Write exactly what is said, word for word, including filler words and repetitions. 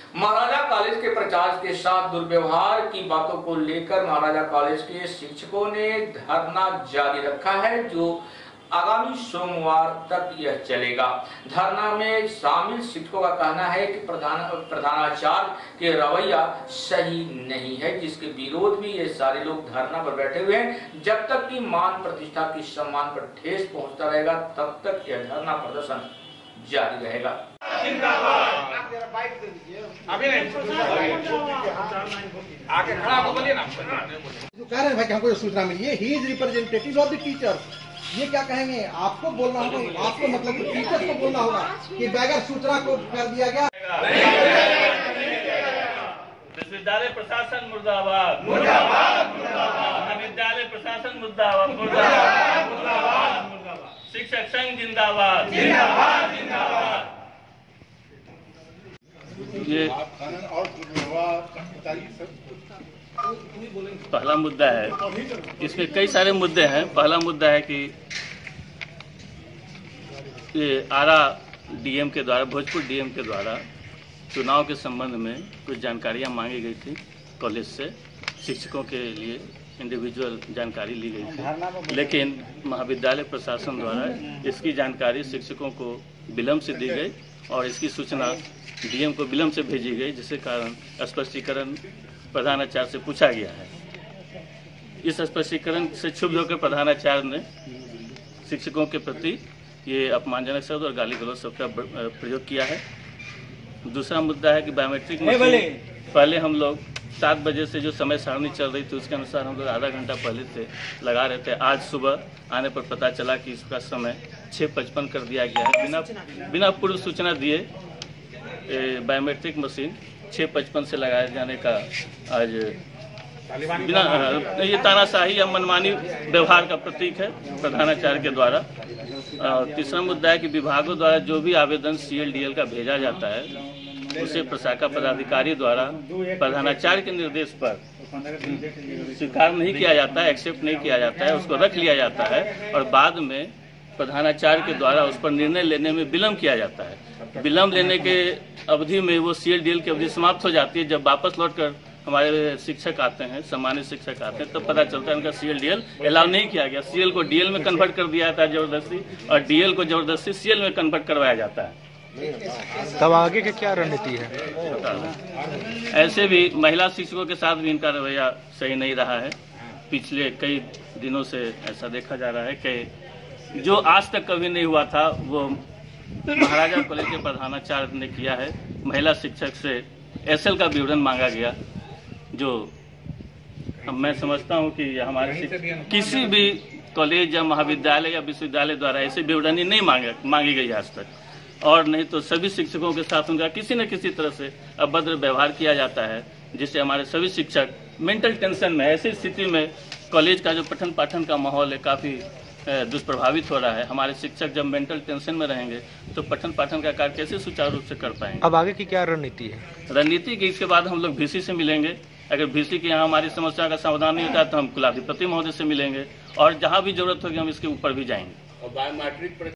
महाराजा college के प्राचार्य के साथ दुर्व्यवहार की बातों को लेकर महाराजा कॉलेज के शिक्षकों ने धरना जारी रखा है, जो आगामी सोमवार तक यह चलेगा। धरना में शामिल शिक्षकों का कहना है कि प्रधान प्रधानाचार्य के रवैया सही नहीं है, जिसके विरोध में ये सारे लोग धरना पर बैठे हुए हैं। जब तक कि मान प्रतिष्ठा की सम्मान पर ठेस पहुंचता रहेगा, तब तक यह धरना प्रदर्शन जारी रहेगा। अभी नहीं आगे खड़ा होकर बोलिए ना। कह रहे हैं भाई कि हमको सूचना मिली है, he is representative of the teacher. ये क्या कहेंगे? आपको बोलना होगा, आपको मतलब टीचर को बोलना होगा कि बगैर सूचना को कर दिया गया। विश्वविद्यालय प्रशासन मुर्दाबाद, मुर्दाबाद, महाविद्यालय प्रशासन मुर्दाबाद, मुर्दाबाद, शिक्षक संघ जिंदाबाद, जिंदाबाद, जिंदाबाद। ये पहला मुद्दा है, इसमें कई सारे मुद्दे हैं। पहला मुद्दा है कि ये आरा डीएम के द्वारा, भोजपुर डीएम के द्वारा चुनाव के संबंध में कुछ जानकारियां मांगी गई थी कॉलेज से। शिक्षकों के लिए इंडिविजुअल जानकारी ली गई थी, लेकिन महाविद्यालय प्रशासन द्वारा इसकी जानकारी शिक्षकों को विलम्ब से दी गई और इसकी सूचना डीएम को विलम्ब से भेजी गई, जिसके कारण स्पष्टीकरण प्रधानाचार्य से पूछा गया है। इस स्पष्टीकरण से क्षुब्ध होकर प्रधानाचार्य ने शिक्षकों के प्रति ये अपमानजनक शब्द और गाली गलौज शब्द का प्रयोग किया है। दूसरा मुद्दा है कि बायोमेट्रिक मशीन पहले हम लोग सात बजे से जो समय सारणी चल रही थी उसके अनुसार हम लोग आधा घंटा पहले से लगा रहे थे। आज सुबह आने पर पता चला कि इसका समय छः पचपन कर दिया गया है। बिना बिना पूर्व सूचना दिए बायोमेट्रिक मशीन छः पचपन से लगाए जाने का आज बिना ये तानाशाही या मनमानी व्यवहार का प्रतीक है प्रधानाचार्य के द्वारा। तीसरा मुद्दा है कि विभागों द्वारा जो भी आवेदन सीएलडीएल का भेजा जाता है उसे प्रशाखा पदाधिकारी द्वारा प्रधानाचार्य के निर्देश पर स्वीकार नहीं किया जाता है, एक्सेप्ट नहीं किया जाता है, उसको रख लिया जाता है और बाद में प्रधानाचार्य के द्वारा उस पर निर्णय लेने में विलम्ब किया जाता है। विलम्ब लेने के अवधि में वो सीएलडीएल की अवधि समाप्त हो जाती है। जब वापस लौटकर हमारे शिक्षक आते हैं, सम्मानित शिक्षक आते हैं, तब पता चलता है उनका सीएलडीएल अलाउ नहीं किया गया। सीएल को डीएल में कन्वर्ट कर दिया जाता है जबरदस्ती, और डीएल को जबरदस्ती सीएल में कन्वर्ट करवाया जाता है। तब आगे की क्या रणनीति है? ऐसे भी महिला शिक्षकों के साथ भी इनका रवैया सही नहीं रहा है। पिछले कई दिनों से ऐसा देखा जा रहा है कि जो आज तक कभी नहीं हुआ था वो महाराजा कॉलेज के प्रधानाचार्य ने किया है। महिला शिक्षक से एसएल का विवरण मांगा गया, जो अब मैं समझता हूं कि हमारे किसी भी कॉलेज या महाविद्यालय या विश्वविद्यालय द्वारा ऐसी विवरणी नहीं मांगा मांगी गई आज तक, और नहीं तो सभी शिक्षकों के साथ उनका किसी न किसी तरह से अभद्र व्यवहार किया जाता है, जिससे हमारे सभी शिक्षक मेंटल टेंशन में, ऐसी स्थिति में कॉलेज का जो पठन पाठन का माहौल है काफ़ी दुष्प्रभावित हो रहा है। हमारे शिक्षक जब मेंटल टेंशन में रहेंगे तो पठन पाठन का कार्य कैसे सुचारू रूप से कर पाएंगे? अब आगे की क्या रणनीति है? रणनीति की इसके बाद हम लोग वीसी से मिलेंगे। अगर वीसी के यहाँ हमारी समस्या का समाधान नहीं होता तो हम कुलाधिपति महोदय से मिलेंगे, और जहाँ भी जरूरत होगी हम इसके ऊपर भी जाएंगे। और बायोमेट्रिक